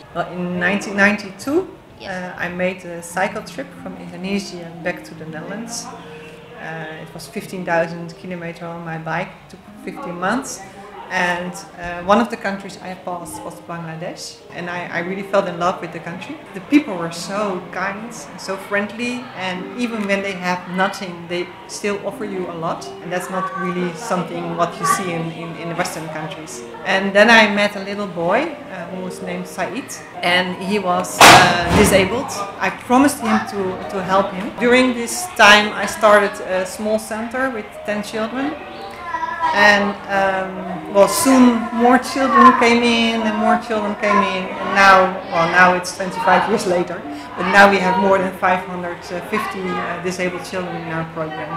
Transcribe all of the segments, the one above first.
Well, in 1992, Yes. I made a cycle trip from Indonesia back to the Netherlands. It was 15,000 kilometers on my bike. It took 15 months. And one of the countries I passed was Bangladesh. And I really fell in love with the country. The people were so kind, so friendly. And even when they have nothing, they still offer you a lot. And that's not really something what you see in the Western countries. And then I met a little boy who was named Said. And he was disabled. I promised him to help him. During this time I started a small center with 10 children. And well, soon more children came in and more children came in, and now it's 25 years later, but now we have more than 550 disabled children in our program.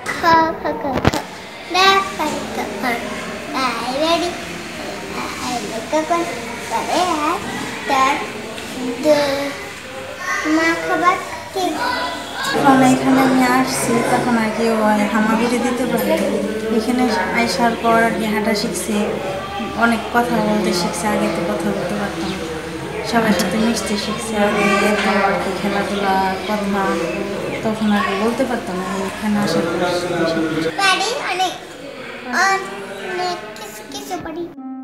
যখন এখানে আমি আসছি তখন আর কি হামাগুড়ি দিতে পারি। এখানে আসার পর আর কি হাঁটা শিখছি, অনেক কথা বলতে শিখছি। আগে তো কথা বলতে পারতাম না, সবার সাথে মিশতে শিখছি। আগে এত আর কি খেলাধুলা কথা তখন আগে বলতে পারতাম না, এখানে আসার পর কিছু পারি।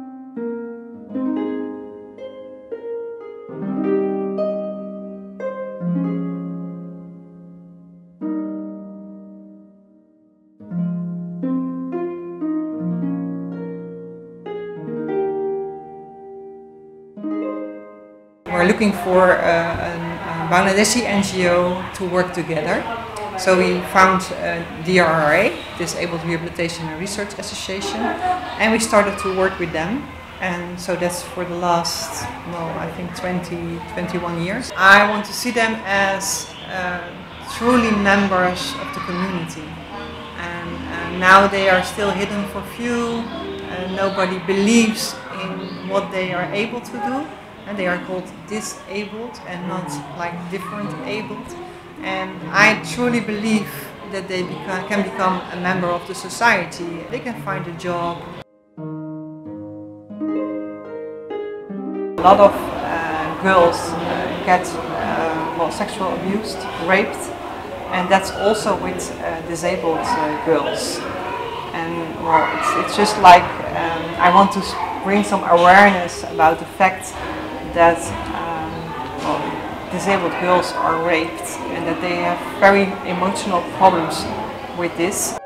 We're looking for a Bangladeshi NGO to work together. So we found DRRA, Disabled Rehabilitation and Research Association, and we started to work with them. And so that's for the last, well, I think 21 years. I want to see them as truly members of the community. And now they are still hidden for few. Nobody believes in what they are able to do. And they are called disabled and not like different abled. And I truly believe that they can become a member of the society. They can find a job. A lot of girls get sexual abused, raped, and that's also with disabled girls. And well, it's just like I want to bring some awareness about the fact that disabled girls are raped and that they have very emotional problems with this.